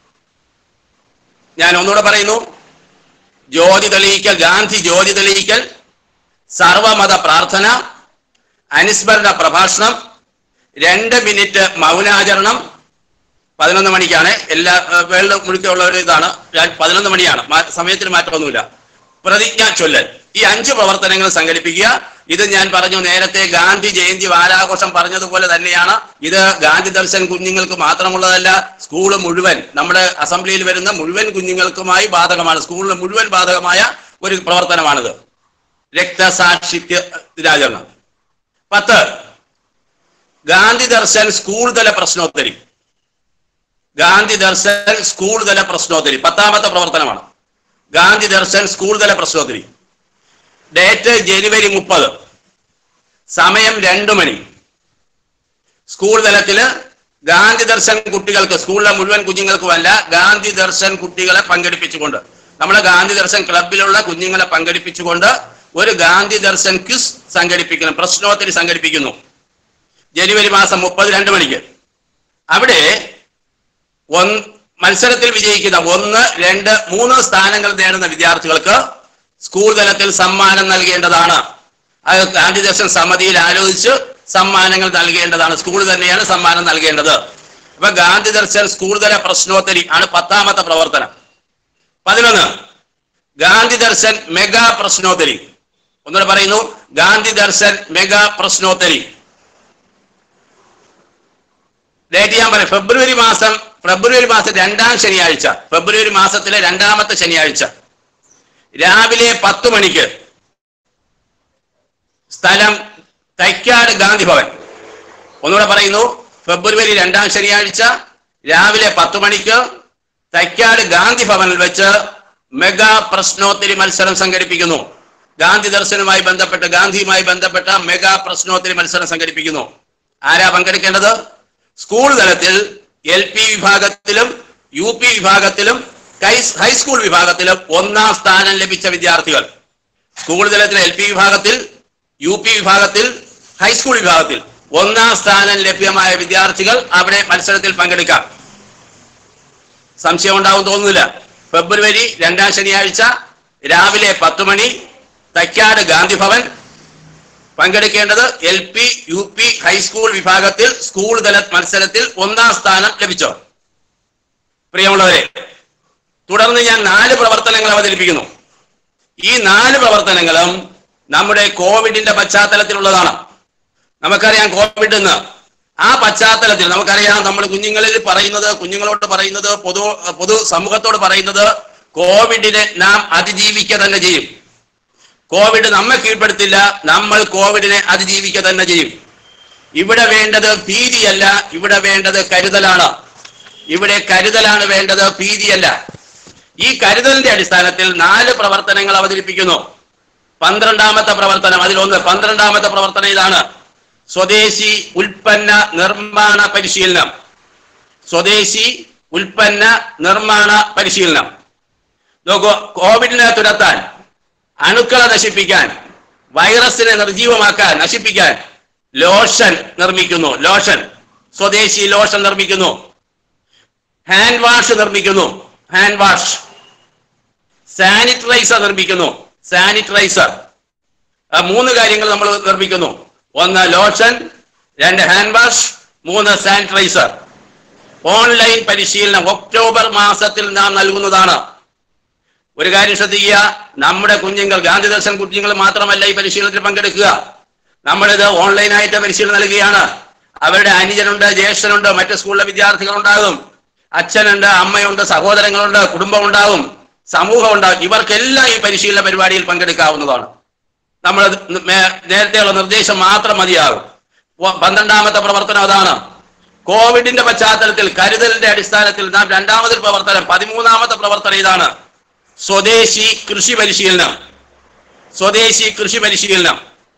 ഞാൻ ഒന്നുകൂടെ പറയുന്നു. ജ്യോതി തെളിയിക്കൽ, ഗാന്ധി ജ്യോതി തെളിയിക്കൽ, സർവമത പ്രാർത്ഥന, അനുസ്മരണ പ്രഭാഷണം, 2 മിനിറ്റ് മൗനാചരണം. 11 മണിക്കാണ്. എല്ലാ വേൾഡ് മുഴുക്കുള്ള ഒരു ഇതാണ്. 11 മണിയാണ്, സമയത്തിന് മാറ്റമൊന്നുമില്ല. പ്രതിജ്ഞ ചൊല്ലൽ. ഈ 5 പ്രവർത്തനങ്ങൾ സംഘടിപ്പിക്കുക. ഇത് ഞാൻ പറഞ്ഞു നേരത്തെ ഗാന്ധി ജയന്തി വാരാഘോഷം പറഞ്ഞതുപോലെ തന്നെയാണ്. ഇത് ഗാന്ധി ദർശൻ കുഞ്ഞുങ്ങൾക്ക് മാത്രമുള്ളതല്ല, സ്കൂള് മുഴുവൻ, നമ്മുടെ അസംബ്ലിയിൽ വരുന്ന മുഴുവൻ കുഞ്ഞുങ്ങൾക്കുമായി ബാധകമാണ്. സ്കൂളിന് മുഴുവൻ ബാധകമായ ഒരു പ്രവർത്തനമാണിത്. രക്തസാക്ഷിത്വ ദിനാചരണം. 10, ഗാന്ധി ദർശൻ സ്കൂൾ തല പ്രശ്നോത്തരി. ഗാന്ധി ദർശൻ സ്കൂൾ തല പ്രശ്നോത്തരി 10ാമത്തെ പ്രവർത്തനമാണ്. ഗാന്ധി ദർശൻ സ്കൂൾ തല പ്രശ്നോത്തരി. ഡേറ്റ് ജനുവരി 30. സമയം 2 മണി. സ്കൂൾ തലത്തില് ഗാന്ധി ദർശൻ കുട്ടികൾക്ക്, സ്കൂളിലെ മുഴുവൻ കുഞ്ഞുങ്ങൾക്കുമല്ല, ഗാന്ധി ദർശൻ കുട്ടികളെ പങ്കെടുപ്പിച്ചുകൊണ്ട്, നമ്മളെ ഗാന്ധി ദർശൻ ക്ലബിലുള്ള കുഞ്ഞുങ്ങളെ പങ്കെടുപ്പിച്ചുകൊണ്ട് ഒരു ഗാന്ധി ദർശൻ ക്വിസ് സംഘടിപ്പിക്കണം, പ്രശ്നോത്തരി സംഘടിപ്പിക്കുന്നു. ജനുവരി മാസം 30 2 മണിക്ക്. അവിടെ മത്സരത്തിൽ വിജയിക്കുന്ന 1, 2, 3 സ്ഥാനങ്ങൾ നേടുന്ന വിദ്യാർത്ഥികൾക്ക് സ്കൂൾ തലത്തിൽ സമ്മാനം നൽകേണ്ടതാണ്. അത് ഗാന്ധി ദർശൻ സമിതിയിൽ ആലോചിച്ച് സമ്മാനങ്ങൾ നൽകേണ്ടതാണ്. സ്കൂൾ തന്നെയാണ് സമ്മാനം നൽകേണ്ടത്. അപ്പൊ ഗാന്ധി ദർശൻ സ്കൂൾ തല പ്രശ്നോത്തരി ആണ് 10ാമത്തെ പ്രവർത്തനം. 11, ഗാന്ധി ദർശൻ മെഗാ പ്രശ്നോത്തരി. ഒന്നുകൂടെ പറയുന്നു, ഗാന്ധി ദർശൻ മെഗാ പ്രശ്നോത്തരി. ഡേറ്റ് ഞാൻ പറയാം. ഫെബ്രുവരി മാസം 2ാം ശനിയാഴ്ച, ഫെബ്രുവരി മാസത്തിലെ 2ാമത്തെ ശനിയാഴ്ച രാവിലെ 10 മണിക്ക്. സ്ഥലം തൈക്കാട് ഗാന്ധി ഭവൻ. ഒന്നുകൂടെ പറയുന്നു, ഫെബ്രുവരി 2ാം ശനിയാഴ്ച രാവിലെ 10 മണിക്ക് തൈക്കാട് ഗാന്ധി ഭവനിൽ വെച്ച് മെഗാ പ്രശ്നോത്തരി മത്സരം സംഘടിപ്പിക്കുന്നു. ഗാന്ധി ദർശനുമായി ബന്ധപ്പെട്ട്, ഗാന്ധിയുമായി ബന്ധപ്പെട്ട മെഗാ പ്രശ്നോത്തരി മത്സരം സംഘടിപ്പിക്കുന്നു. ആരാ പങ്കെടുക്കേണ്ടത്? സ്കൂൾ തലത്തിൽ LP വിഭാഗത്തിലും UP വിഭാഗത്തിലും ഹൈസ്കൂൾ വിഭാഗത്തിലും 1ാം സ്ഥാനം ലഭിച്ച വിദ്യാർത്ഥികൾ. സ്കൂൾ തലത്തിൽ LP വിഭാഗത്തിൽ, UP വിഭാഗത്തിൽ, ഹൈസ്കൂൾ വിഭാഗത്തിൽ 1ാം സ്ഥാനം ലഭ്യമായ വിദ്യാർത്ഥികൾ അവിടെ മത്സരത്തിൽ പങ്കെടുക്കാം. സംശയം ഉണ്ടാവും തോന്നുന്നില്ല. ഫെബ്രുവരി 2ാം ശനിയാഴ്ച രാവിലെ 10 മണി തൈക്കാട് ഗാന്ധി ഭവൻ. പങ്കെടുക്കേണ്ടത് LP, UP, ഹൈസ്കൂൾ വിഭാഗത്തിൽ സ്കൂൾ തല മത്സരത്തിൽ 1ാം സ്ഥാനം ലഭിച്ചോ? പ്രിയമുള്ളവരെ, തുടർന്ന് ഞാൻ 4 പ്രവർത്തനങ്ങൾ അവതരിപ്പിക്കുന്നു. ഈ 4 പ്രവർത്തനങ്ങളും നമ്മുടെ കോവിഡിന്റെ പശ്ചാത്തലത്തിലുള്ളതാണ്. നമുക്കറിയാം, കോവിഡ് എന്ന് ആ പശ്ചാത്തലത്തിൽ നമുക്കറിയാം, നമ്മൾ കുഞ്ഞുങ്ങളോട് പറയുന്നത്, പൊതു സമൂഹത്തോട് പറയുന്നത്, കോവിഡിനെ നാം അതിജീവിക്കുക തന്നെ ചെയ്യും. കോവിഡ് നമ്മെ കീഴ്പ്പെടുത്തില്ല, നമ്മൾ കോവിഡിനെ അതിജീവിക്കുക തന്നെ ചെയ്യും. ഇവിടെ വേണ്ടത് ഭീതിയല്ല, ഇവിടെ വേണ്ടത് കരുതലാണ്. ഇവിടെ കരുതലാണ് വേണ്ടത്, ഭീതിയല്ല. ഈ കരുതലിന്റെ അടിസ്ഥാനത്തിൽ 4 പ്രവർത്തനങ്ങൾ അവതരിപ്പിക്കുന്നു. 12ാമത്തെ പ്രവർത്തനം, അതിലൊന്ന് 12ാമത്തെ പ്രവർത്തനം ഇതാണ്: സ്വദേശി ഉൽപ്പന്ന നിർമ്മാണ പരിശീലനം. സ്വദേശി ഉൽപ്പന്ന നിർമ്മാണ പരിശീലനം. നോക്കൂ, കോവിഡിനെ തുരത്താൻ, അണുക്കളെ നശിപ്പിക്കാൻ, വൈറസിനെ നിർജീവമാക്കാൻ, നശിപ്പിക്കാൻ ലോഷൻ നിർമ്മിക്കുന്നു. സ്വദേശി ലോഷൻ നിർമ്മിക്കുന്നു. ഹാൻഡ് വാഷ് നിർമ്മിക്കുന്നു. Hand wash. സാനിറ്റൈസർ നിർമ്മിക്കുന്നു. സാനിറ്റൈസർ. 3 കാര്യങ്ങൾ നമ്മൾ നിർമ്മിക്കുന്നു. 1 lotion, 2 hand wash, 3 sanitiser. Online പരിശീലനം ഒക്ടോബർ മാസത്തിൽ നാം നൽകുന്നതാണ്. ഒരു കാര്യം ശ്രദ്ധിക്കുക, നമ്മുടെ കുഞ്ഞുങ്ങൾ, ഗാന്ധി ദർശൻ കുഞ്ഞുങ്ങൾ മാത്രമല്ല ഈ പരിശീലനത്തിൽ പങ്കെടുക്കുക. നമ്മളിത് ഓൺലൈനായിട്ട് പരിശീലനം നൽകുകയാണ്. അവരുടെ അനുജനുണ്ട്, ജ്യേഷ്ഠനുണ്ട്, മറ്റ് സ്കൂളിലെ വിദ്യാർത്ഥികൾ ഉണ്ടാകും, അച്ഛനുണ്ട്, അമ്മയുണ്ട്, സഹോദരങ്ങളുണ്ട്, കുടുംബം ഉണ്ടാകും, സമൂഹം ഉണ്ടാകും. ഇവർക്കെല്ലാം ഈ പരിശീലന പരിപാടിയിൽ പങ്കെടുക്കാവുന്നതാണ്. നമ്മൾ നേരത്തെയുള്ള നിർദ്ദേശം മാത്രം മതിയാകും. 12ാമത്തെ പ്രവർത്തനം അതാണ്. കോവിഡിന്റെ പശ്ചാത്തലത്തിൽ കരുതലിന്റെ അടിസ്ഥാനത്തിൽ നാം 2ാമതൊരു പ്രവർത്തനം, 13ാമത്തെ പ്രവർത്തനം ഇതാണ്: സ്വദേശി കൃഷി പരിശീലനം. സ്വദേശി കൃഷി പരിശീലനം.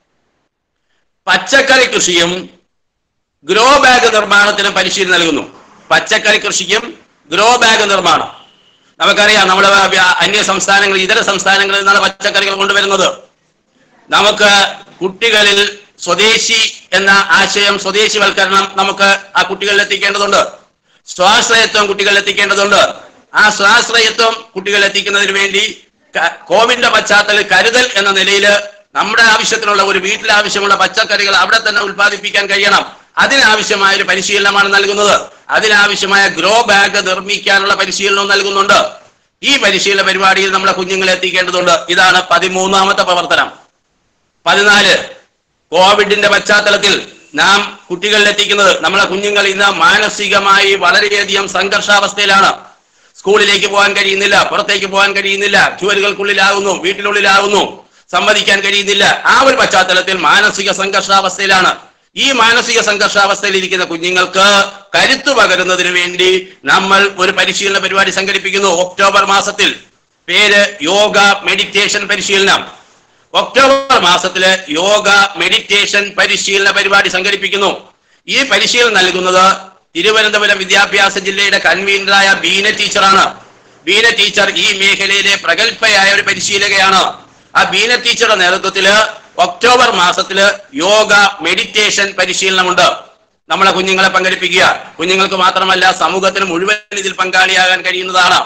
പച്ചക്കറി കൃഷിയും ഗ്രോ ബാഗ് നിർമ്മാണത്തിനും പരിശീലനം നൽകുന്നു. പച്ചക്കറി കൃഷിക്കും ഗ്രോ ബാഗ് നിർമ്മാണം. നമുക്കറിയാം, നമ്മുടെ അന്യ സംസ്ഥാനങ്ങളിൽ, ഇതര സംസ്ഥാനങ്ങളിൽ നിന്നാണ് പച്ചക്കറികൾ കൊണ്ടുവരുന്നത്. നമുക്ക് കുട്ടികളിൽ സ്വദേശി എന്ന ആശയം, സ്വദേശിവൽക്കരണം നമുക്ക് ആ കുട്ടികളിൽ എത്തിക്കേണ്ടതുണ്ട്. സ്വാശ്രയത്വം കുട്ടികളിൽ എത്തിക്കേണ്ടതുണ്ട്. ആ സ്വാശ്രയത്വം കുട്ടികളിൽ എത്തിക്കുന്നതിന് വേണ്ടി കോവിഡിന്റെ പശ്ചാത്തലത്തിൽ കരുതൽ എന്ന നിലയിൽ നമ്മുടെ ആവശ്യത്തിനുള്ള, ഒരു വീട്ടിൽ ആവശ്യമുള്ള പച്ചക്കറികൾ അവിടെ തന്നെ ഉത്പാദിപ്പിക്കാൻ കഴിയണം. അതിനാവശ്യമായ ഒരു പരിശീലനമാണ് നൽകുന്നത്. അതിനാവശ്യമായ ഗ്രോ ബാഗ് നിർമ്മിക്കാനുള്ള പരിശീലനവും നൽകുന്നുണ്ട്. ഈ പരിശീലന പരിപാടിയിൽ നമ്മുടെ കുഞ്ഞുങ്ങളെ എത്തിക്കേണ്ടതുണ്ട്. ഇതാണ് 13ാമത്തെ പ്രവർത്തനം. 14, കോവിഡിന്റെ പശ്ചാത്തലത്തിൽ നാം കുട്ടികളിൽ എത്തിക്കുന്നത്, നമ്മളെ കുഞ്ഞുങ്ങൾ ഇന്ന് മാനസികമായി വളരെയധികം സംഘർഷാവസ്ഥയിലാണ്. സ്കൂളിലേക്ക് പോകാൻ കഴിയുന്നില്ല, പുറത്തേക്ക് പോകാൻ കഴിയുന്നില്ല, ചുവരുകൾക്കുള്ളിലാകുന്നു, വീട്ടിനുള്ളിലാകുന്നു, സമ്മതിക്കാൻ കഴിയുന്നില്ല. ആ ഒരു പശ്ചാത്തലത്തിൽ മാനസിക സംഘർഷാവസ്ഥയിലാണ്. ഈ മാനസിക സംഘർഷാവസ്ഥയിൽ ഇരിക്കുന്ന കുഞ്ഞുങ്ങൾക്ക് കരുത്തു പകരുന്നതിന് വേണ്ടി നമ്മൾ ഒരു പരിശീലന പരിപാടി സംഘടിപ്പിക്കുന്നു ഒക്ടോബർ മാസത്തിൽ. പേര് യോഗ മെഡിറ്റേഷൻ പരിശീലനം. ഒക്ടോബർ മാസത്തില് യോഗ മെഡിറ്റേഷൻ പരിശീലന പരിപാടി സംഘടിപ്പിക്കുന്നു. ഈ പരിശീലനം നൽകുന്നത് തിരുവനന്തപുരം വിദ്യാഭ്യാസ ജില്ലയുടെ കൺവീനറായ ബീന ടീച്ചറാണ്. ബീന ടീച്ചർ ഈ മേഖലയിലെ പ്രഗത്ഭയായ ഒരു പരിശീലകയാണ്. ആ ബീന ടീച്ചറുടെ നേതൃത്വത്തില് ഒക്ടോബർ മാസത്തില് യോഗ മെഡിറ്റേഷൻ പരിശീലനമുണ്ട്. നമ്മളെ കുഞ്ഞുങ്ങളെ പങ്കെടുപ്പിക്കുക. കുഞ്ഞുങ്ങൾക്ക് മാത്രമല്ല, സമൂഹത്തിന് മുഴുവൻ ഇതിൽ പങ്കാളിയാകാൻ കഴിയുന്നതാണ്.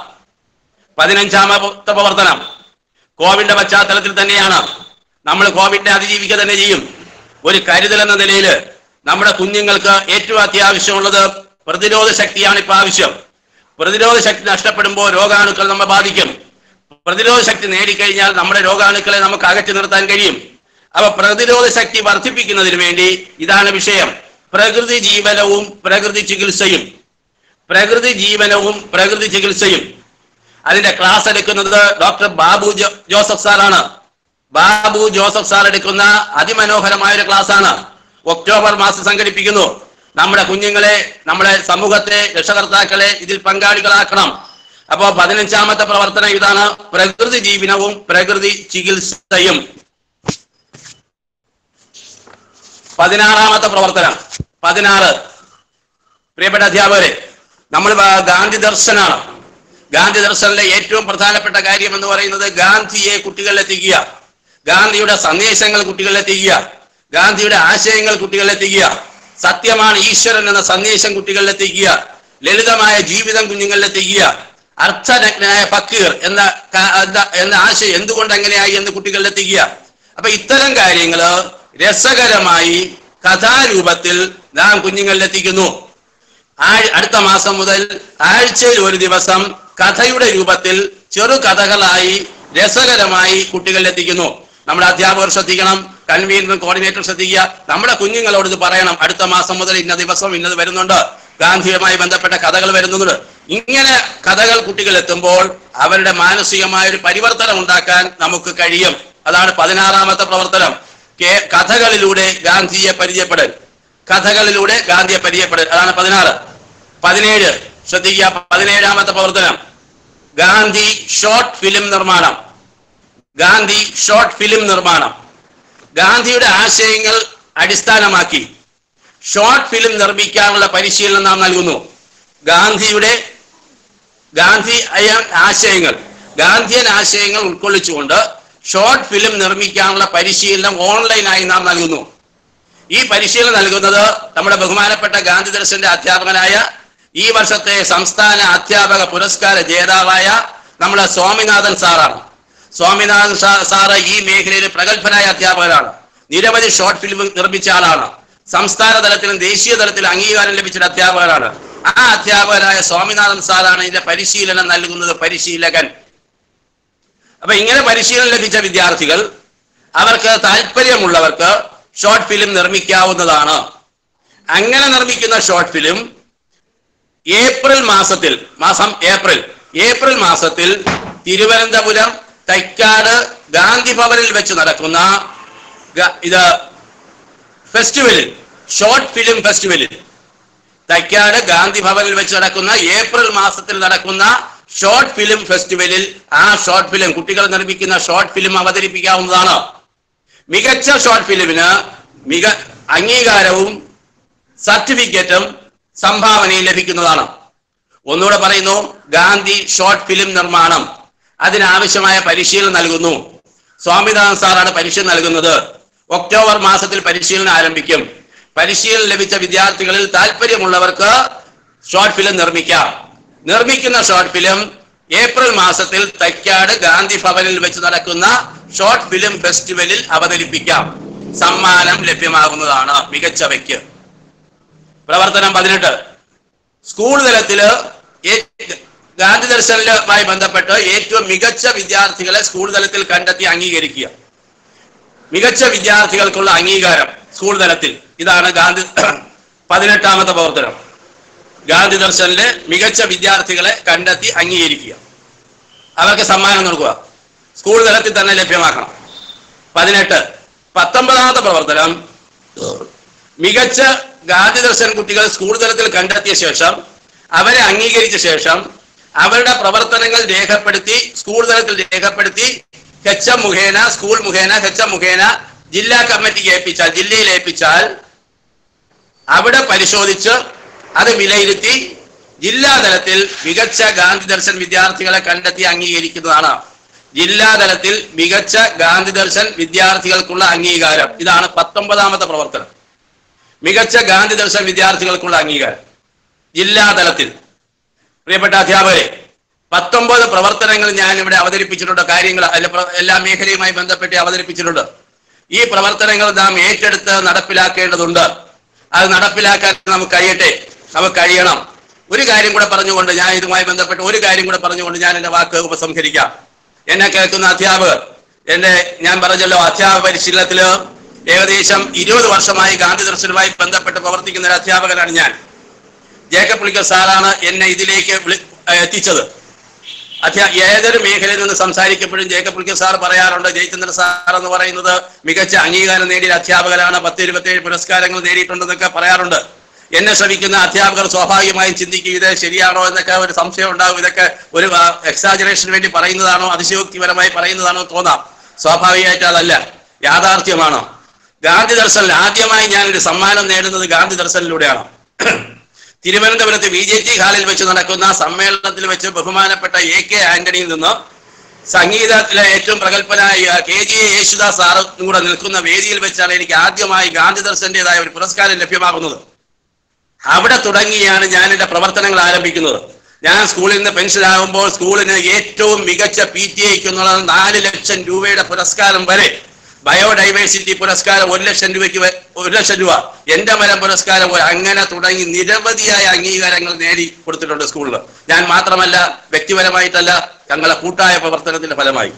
15ാമത്തെ പ്രവർത്തനം കോവിഡിന്റെ പശ്ചാത്തലത്തിൽ തന്നെയാണ്. നമ്മൾ കോവിഡിനെ അതിജീവിക്കുക തന്നെ ചെയ്യും. ഒരു കരുതൽ എന്ന നിലയിൽ നമ്മുടെ കുഞ്ഞുങ്ങൾക്ക് ഏറ്റവും അത്യാവശ്യമുള്ളത് പ്രതിരോധ ശക്തിയാണ്. ഇപ്പൊ ആവശ്യം. പ്രതിരോധ ശക്തി നഷ്ടപ്പെടുമ്പോൾ രോഗാണുക്കൾ നമ്മെ ബാധിക്കും. പ്രതിരോധ ശക്തി നേടിക്കഴിഞ്ഞാൽ നമ്മുടെ രോഗാണുക്കളെ നമുക്ക് അകറ്റി നിർത്താൻ കഴിയും. അപ്പൊ പ്രതിരോധ ശക്തി വർദ്ധിപ്പിക്കുന്നതിന് വേണ്ടി ഇതാണ് വിഷയം: പ്രകൃതി ജീവനവും പ്രകൃതി ചികിത്സയും. പ്രകൃതി ജീവനവും പ്രകൃതി ചികിത്സയും. അതിന്റെ ക്ലാസ് എടുക്കുന്നത് ഡോക്ടർ ബാബു ജോസഫ് സാറാണ്. ബാബു ജോസഫ് സാർ എടുക്കുന്ന അതിമനോഹരമായ ഒരു ക്ലാസ് ആണ്. ഒക്ടോബർ മാസം സംഘടിപ്പിക്കുന്നു. നമ്മുടെ കുഞ്ഞുങ്ങളെ, നമ്മുടെ സമൂഹത്തെ, രക്ഷകർത്താക്കളെ ഇതിൽ പങ്കാളികളാക്കണം. അപ്പോ 15ാമത്തെ പ്രവർത്തനം ഇതാണ്: പ്രകൃതി ജീവനവും പ്രകൃതി ചികിത്സയും. 16ാമത്തെ പ്രവർത്തനം 16. പ്രിയപ്പെട്ട അധ്യാപകരെ, നമ്മൾ ഗാന്ധി ദർശനാണ്. ഗാന്ധി ദർശനിലെ ഏറ്റവും പ്രധാനപ്പെട്ട കാര്യം എന്ന് പറയുന്നത് ഗാന്ധിയെ കുട്ടികളിലെത്തിക്കുക, ഗാന്ധിയുടെ സന്ദേശങ്ങൾ കുട്ടികളിലെത്തിക്കുക, ഗാന്ധിയുടെ ആശയങ്ങൾ കുട്ടികളിലെത്തിക്കുക, സത്യമാണ് ഈശ്വരൻ എന്ന സന്ദേശം കുട്ടികളിലെത്തിക്കുക, ലളിതമായ ജീവിതം കുഞ്ഞുങ്ങളിലെത്തിക്കുക, അർത്ഥനഗ്നായ ഫക്കീർ എന്ന ആശയം എന്തുകൊണ്ട് എങ്ങനെയായി എന്ന് കുട്ടികളിലെത്തിക്കുക. അപ്പൊ ഇത്തരം കാര്യങ്ങള് രസകരമായി കഥാരൂപത്തിൽ നാം കുഞ്ഞുങ്ങളിലെത്തിക്കുന്നു. അടുത്ത മാസം മുതൽ ആഴ്ചയിൽ ഒരു ദിവസം കഥയുടെ രൂപത്തിൽ ചെറു കഥകളായി രസകരമായി കുട്ടികളിലെത്തിക്കുന്നു. നമ്മുടെ അധ്യാപകർ ശ്രദ്ധിക്കണം. കൺവീനറും കോർഡിനേറ്ററും ശ്രദ്ധിക്കുക. നമ്മുടെ കുഞ്ഞുങ്ങളോട് ഇത് പറയണം. അടുത്ത മാസം മുതൽ ഇന്ന ദിവസം ഇന്നത് വരുന്നുണ്ട്, ഗാന്ധിയുമായി ബന്ധപ്പെട്ട കഥകൾ വരുന്നുണ്ട്. ഇങ്ങനെ കഥകൾ കുട്ടികൾ എത്തുമ്പോൾ അവരുടെ മാനസികമായ ഒരു പരിവർത്തനം ഉണ്ടാക്കാൻ നമുക്ക് കഴിയും. അതാണ് 16ാമത്തെ പ്രവർത്തനം. കഥകളിലൂടെ ഗാന്ധിയെ പരിചയപ്പെടൽ. കഥകളിലൂടെ ഗാന്ധിയെ പരിചയപ്പെടൽ. അതാണ് 16. 17 ശ്രദ്ധിക്കുക. 17ാമത്തെ പ്രവർത്തനം ഗാന്ധി ഷോർട്ട് ഫിലിം നിർമ്മാണം. ഗാന്ധി ഷോർട്ട് ഫിലിം നിർമ്മാണം. ഗാന്ധിയുടെ ആശയങ്ങൾ അടിസ്ഥാനമാക്കി ഷോർട്ട് ഫിലിം നിർമ്മിക്കാനുള്ള പരിശീലനം നാം നൽകുന്നു. ഗാന്ധിയൻ ആശയങ്ങൾ ഉൾക്കൊള്ളിച്ചുകൊണ്ട് ഷോർട്ട് ഫിലിം നിർമ്മിക്കാനുള്ള പരിശീലനം ഓൺലൈനായി നാം നൽകുന്നു. ഈ പരിശീലനം നൽകുന്നത് നമ്മുടെ ബഹുമാനപ്പെട്ട ഗാന്ധി ദർശന്റെ അധ്യാപകനായ ഈ വർഷത്തെ സംസ്ഥാന അധ്യാപക പുരസ്കാര ജേതാവായ നമ്മുടെ സ്വാമിനാഥൻ സാറാണ്. സ്വാമിനാഥൻ സാറ് ഈ മേഖലയിൽ പ്രഗത്ഭനായ അധ്യാപകനാണ്. നിരവധി ഷോർട്ട് ഫിലിം നിർമ്മിച്ച ആളാണ്. സംസ്ഥാന തലത്തിലും ദേശീയ തലത്തിലും അംഗീകാരം ലഭിച്ച അധ്യാപകനാണ്. ആ അധ്യാപകനായ സ്വാമിനാഥൻ സാറാണ് ഇതിന്റെ പരിശീലനം നൽകുന്നത്, പരിശീലകൻ. അപ്പൊ ഇങ്ങനെ പരിശീലനം ലഭിച്ച വിദ്യാർത്ഥികൾ, അവർക്ക് താല്പര്യമുള്ളവർക്ക് ഷോർട്ട് ഫിലിം നിർമ്മിക്കാവുന്നതാണ്. അങ്ങനെ നിർമ്മിക്കുന്ന ഷോർട്ട് ഫിലിം ഏപ്രിൽ മാസത്തിൽ തിരുവനന്തപുരം തൈക്കാട് ഗാന്ധി ഭവനിൽ വെച്ച് നടക്കുന്ന ഫെസ്റ്റിവലിൽ, ഷോർട്ട് ഫിലിം ഫെസ്റ്റിവലിൽ, തൈക്കാട് ഗാന്ധി ഭവനിൽ വെച്ച് നടക്കുന്ന ഏപ്രിൽ മാസത്തിൽ നടക്കുന്ന ഷോർട്ട് ഫിലിം ഫെസ്റ്റിവലിൽ ആ ഷോർട്ട് ഫിലിം, കുട്ടികൾ നിർമ്മിക്കുന്ന ഷോർട്ട് ഫിലിം അവതരിപ്പിക്കാവുന്നതാണ്. മികച്ച ഷോർട്ട് ഫിലിമിന് അംഗീകാരവും സർട്ടിഫിക്കറ്റും സംഭാവനയും ലഭിക്കുന്നതാണ്. ഒന്നുകൂടെ പറയുന്നു, ഗാന്ധി ഷോർട്ട് ഫിലിം നിർമ്മാണം, അതിനാവശ്യമായ പരിശീലനം നൽകുന്നു. സ്വാമിനാഥൻ സാറാണ് പരിശീലനം നൽകുന്നത്. ഒക്ടോബർ മാസത്തിൽ പരിശീലനം ആരംഭിക്കും. പരിശീലനം ലഭിച്ച വിദ്യാർത്ഥികളിൽ താല്പര്യമുള്ളവർക്ക് ഷോർട്ട് ഫിലിം നിർമ്മിക്കാം. നിർമ്മിക്കുന്ന ഷോർട്ട് ഫിലിം ഏപ്രിൽ മാസത്തിൽ തൈക്കാട് ഗാന്ധി ഭവനിൽ വെച്ച് നടക്കുന്ന ഷോർട്ട് ഫിലിം ഫെസ്റ്റിവലിൽ അവതരിപ്പിക്കാം. സമ്മാനം ലഭ്യമാകുന്നതാണ് മികച്ചവയ്ക്ക്. പ്രവർത്തനം 18 സ്കൂൾ തലത്തില് ഗാന്ധി ദർശനുമായി ബന്ധപ്പെട്ട് ഏറ്റവും മികച്ച വിദ്യാർത്ഥികളെ സ്കൂൾ തലത്തിൽ കണ്ടെത്തി അംഗീകരിക്കുക. മികച്ച വിദ്യാർത്ഥികൾക്കുള്ള അംഗീകാരം സ്കൂൾ തലത്തിൽ, ഇതാണ് 18ാമത്തെ പ്രവർത്തനം. ഗാന്ധി ദർശനിലെ മികച്ച വിദ്യാർത്ഥികളെ കണ്ടെത്തി അംഗീകരിക്കുക, അവർക്ക് സമ്മാനം നൽകുക, സ്കൂൾ തലത്തിൽ തന്നെ ലഭ്യമാക്കണം. 18. 19ാമത്തെ പ്രവർത്തനം മികച്ച ഗാന്ധി ദർശൻ കുട്ടികൾ സ്കൂൾ തലത്തിൽ കണ്ടെത്തിയ ശേഷം, അവരെ അംഗീകരിച്ച ശേഷം അവരുടെ പ്രവർത്തനങ്ങൾ രേഖപ്പെടുത്തി സ്കൂൾ തലത്തിൽ രേഖപ്പെടുത്തി സ്കൂൾ മുഖേന മുഖേന ജില്ലാ കമ്മിറ്റിക്ക് ഏൽപ്പിച്ചാൽ, ജില്ലയിൽ ഏൽപ്പിച്ചാൽ അവിടെ പരിശോധിച്ച് അത് വിലയിരുത്തി ജില്ലാ തലത്തിൽ മികച്ച ഗാന്ധി ദർശൻ വിദ്യാർത്ഥികളെ കണ്ടെത്തി അംഗീകരിക്കുന്നതാണ്. ജില്ലാ തലത്തിൽ മികച്ച ഗാന്ധി ദർശൻ വിദ്യാർത്ഥികൾക്കുള്ള അംഗീകാരം, ഇതാണ് 19ാമത്തെ പ്രവർത്തനം. മികച്ച ഗാന്ധി ദർശൻ വിദ്യാർത്ഥികൾക്കുള്ള അംഗീകാരം ജില്ലാ തലത്തിൽ. പ്രിയപ്പെട്ട അധ്യാപകരെ, 19 പ്രവർത്തനങ്ങൾ ഞാൻ ഇവിടെ അവതരിപ്പിച്ചിട്ടുണ്ട്. കാര്യങ്ങൾ എല്ലാ മേഖലയുമായി ബന്ധപ്പെട്ട് അവതരിപ്പിച്ചിട്ടുണ്ട്. ഈ പ്രവർത്തനങ്ങൾ നാം ഏറ്റെടുത്ത് നടപ്പിലാക്കേണ്ടതുണ്ട്. അത് നടപ്പിലാക്കാൻ നമുക്ക് കഴിയണം. ഒരു കാര്യം കൂടെ പറഞ്ഞുകൊണ്ട്, ഞാൻ ഇതുമായി ബന്ധപ്പെട്ട് ഒരു കാര്യം കൂടെ പറഞ്ഞുകൊണ്ട് ഞാൻ എന്റെ വാക്ക് ഉപസംഹരിക്കാം. എന്നെ കേൾക്കുന്ന അധ്യാപകർ, ഞാൻ പറഞ്ഞല്ലോ, അധ്യാപക പരിശീലനത്തില് ഏകദേശം 20 വർഷമായി ഗാന്ധി ദർശനുമായി ബന്ധപ്പെട്ട് പ്രവർത്തിക്കുന്ന ഒരു അധ്യാപകനാണ് ഞാൻ. ജേക്കബ് പുളിക്കൽ സാറാണ് എന്നെ ഇതിലേക്ക് എത്തിച്ചത്. ഏതൊരു മേഖലയിൽ നിന്ന് സംസാരിക്കപ്പോഴും ജേക്കബ് പുളിക്കൽ സാർ പറയാറുണ്ട്, ജയചന്ദ്രൻ സാർ എന്ന് പറയുന്നത് മികച്ച അംഗീകാരം നേടിയ അധ്യാപകരാണ്, 10-27 പുരസ്കാരങ്ങൾ നേടിയിട്ടുണ്ടെന്നൊക്കെ പറയാറുണ്ട്. എന്നെ ശ്രമിക്കുന്ന അധ്യാപകർ സ്വാഭാവികമായും ചിന്തിക്കും, ഇത് ശരിയാണോ എന്നൊക്കെ ഒരു സംശയം ഉണ്ടാകും. ഇതൊക്കെ ഒരു എക്സാജറേഷന് വേണ്ടി പറയുന്നതാണോ, അതിശയോക്തിപരമായി പറയുന്നതാണോ തോന്നാം. സ്വാഭാവികമായിട്ട് അതല്ല, യാഥാർത്ഥ്യമാണ്. ഗാന്ധി ദർശനിൽ ആദ്യമായി ഞാനൊരു സമ്മാനം നേടുന്നത് ഗാന്ധി ദർശനിലൂടെയാണ്. തിരുവനന്തപുരത്ത് BJT ഹാളിൽ വെച്ച് നടക്കുന്ന സമ്മേളനത്തിൽ വെച്ച് ബഹുമാനപ്പെട്ട AK ആന്റണിയിൽ നിന്ന് സംഗീതത്തിലെ ഏറ്റവും പ്രഗത്ഭനായ KG യേശുദാസ് സാറും കൂടെ നിൽക്കുന്ന വേദിയിൽ വെച്ചാണ് എനിക്ക് ആദ്യമായി ഗാന്ധി ദർശന്റേതായ ഒരു പുരസ്കാരം ലഭ്യമാകുന്നത്. അവിടെ തുടങ്ങിയാണ് ഞാൻ എന്റെ പ്രവർത്തനങ്ങൾ ആരംഭിക്കുന്നത്. ഞാൻ സ്കൂളിൽ നിന്ന് പെൻഷനാകുമ്പോൾ സ്കൂളിന് ഏറ്റവും മികച്ച PTA എന്നുള്ള 4 ലക്ഷം രൂപയുടെ പുരസ്കാരം വരെ, ബയോഡൈവേഴ്സിറ്റി പുരസ്കാരം 1 ലക്ഷം രൂപ, എന്റെ മരം പുരസ്കാരം, അങ്ങനെ തുടങ്ങി നിരവധിയായ അംഗീകാരങ്ങൾ നേടി കൊടുത്തിട്ടുണ്ട് സ്കൂളിൽ. ഞാൻ മാത്രമല്ല, വ്യക്തിപരമായിട്ടല്ല, ഞങ്ങളുടെ കൂട്ടായ പ്രവർത്തനത്തിന്റെ ഫലമായി.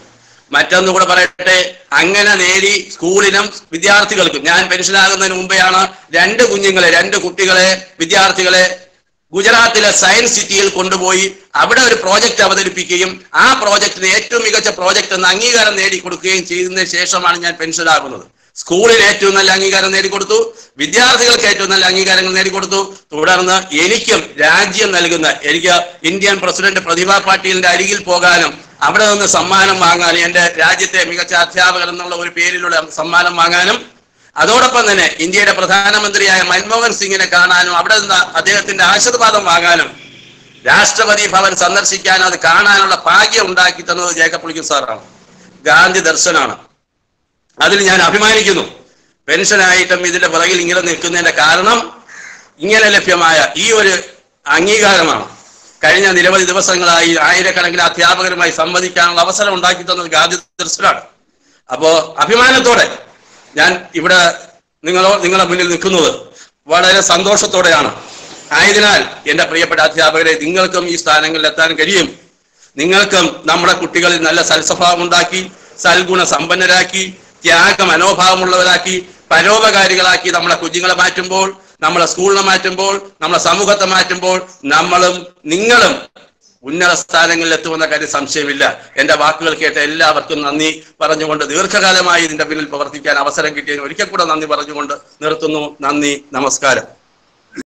മറ്റൊന്നുകൂടെ പറയട്ടെ, അങ്ങനെ നേടി സ്കൂളിനും വിദ്യാർത്ഥികൾക്കും, ഞാൻ പെൻഷനാകുന്നതിന് മുമ്പെയാണ് രണ്ട് കുട്ടികളെ വിദ്യാർത്ഥികളെ ഗുജറാത്തിലെ സയൻസ് സിറ്റിയിൽ കൊണ്ടുപോയി അവിടെ ഒരു പ്രോജക്റ്റ് അവതരിപ്പിക്കുകയും ആ പ്രോജക്റ്റിന് ഏറ്റവും മികച്ച പ്രോജക്റ്റ് എന്ന അംഗീകാരം നേടിക്കൊടുക്കുകയും ചെയ്തതിന് ശേഷമാണ് ഞാൻ പെൻഷനാകുന്നത്. സ്കൂളിന് ഏറ്റവും നല്ല അംഗീകാരം നേടിക്കൊടുത്തു, വിദ്യാർത്ഥികൾക്ക് ഏറ്റവും നല്ല അംഗീകാരങ്ങൾ നേടിക്കൊടുത്തു. തുടർന്ന് എനിക്കും രാജ്യം നൽകുന്ന, എനിക്ക് ഇന്ത്യൻ പ്രസിഡന്റ് പ്രതിഭാ പാട്ടീലിന്റെ അരികിൽ പോകാനും അവിടെ നിന്ന് സമ്മാനം വാങ്ങാനും, എന്റെ രാജ്യത്തെ മികച്ച അധ്യാപകർ എന്നുള്ള ഒരു പേരിലുള്ള സമ്മാനം വാങ്ങാനും, അതോടൊപ്പം തന്നെ ഇന്ത്യയുടെ പ്രധാനമന്ത്രിയായ മൻമോഹൻ സിംഗിനെ കാണാനും അവിടെ നിന്ന് അദ്ദേഹത്തിന്റെ ആശീർവാദം വാങ്ങാനും, രാഷ്ട്രപതി ഭവൻ സന്ദർശിക്കാനും അത് കാണാനുള്ള ഭാഗ്യം ഉണ്ടാക്കി തന്നത് ജേക്കബ് പുളിക്കൻ സാറാണ്. ഗാന്ധി ദർശനാണ്. അതിൽ ഞാൻ അഭിമാനിക്കുന്നു. പെൻഷനായിട്ടും ഇതിന്റെ പുറകിൽ ഇങ്ങനെ നിൽക്കുന്നതിന്റെ കാരണം ഇങ്ങനെ ലഭ്യമായ ഈ ഒരു അംഗീകാരമാണ്. കഴിഞ്ഞ നിരവധി ദിവസങ്ങളായി ആയിരക്കണക്കിന് അധ്യാപകരുമായി സംവദിക്കാനുള്ള അവസരം ഉണ്ടാക്കി തന്നത് ഗാന്ധി ദർശനാണ്. അപ്പോ അഭിമാനത്തോടെ ഞാൻ ഇവിടെ നിങ്ങളെ മുന്നിൽ നിൽക്കുന്നത് വളരെ സന്തോഷത്തോടെയാണ്. ആയതിനാൽ എന്റെ പ്രിയപ്പെട്ട അധ്യാപകരെ, നിങ്ങൾക്കും ഈ സ്ഥാനങ്ങളിൽ എത്താൻ കഴിയും. നിങ്ങൾക്കും നമ്മുടെ കുട്ടികളിൽ നല്ല സൽസ്വഭാവം ഉണ്ടാക്കി, സൽഗുണ സമ്പന്നരാക്കി, ത്യാഗ മനോഭാവമുള്ളവരാക്കി, പരോപകാരികളാക്കി നമ്മളെ കുഞ്ഞുങ്ങളെ മാറ്റുമ്പോൾ, നമ്മളെ സ്കൂളിനെ മാറ്റുമ്പോൾ, നമ്മളെ സമൂഹത്തെ മാറ്റുമ്പോൾ നിങ്ങളും ഉന്നത സ്ഥാനങ്ങളിൽ എത്തുമെന്ന കാര്യം സംശയമില്ല. എന്റെ വാക്കുകൾ കേട്ട എല്ലാവർക്കും നന്ദി പറഞ്ഞുകൊണ്ട്, ദീർഘകാലമായി ഇതിന്റെ പിന്നിൽ പ്രവർത്തിക്കാൻ അവസരം കിട്ടിയതിന് ഒരിക്കൽ കൂടെ നന്ദി പറഞ്ഞുകൊണ്ട് നിർത്തുന്നു. നന്ദി, നമസ്കാരം.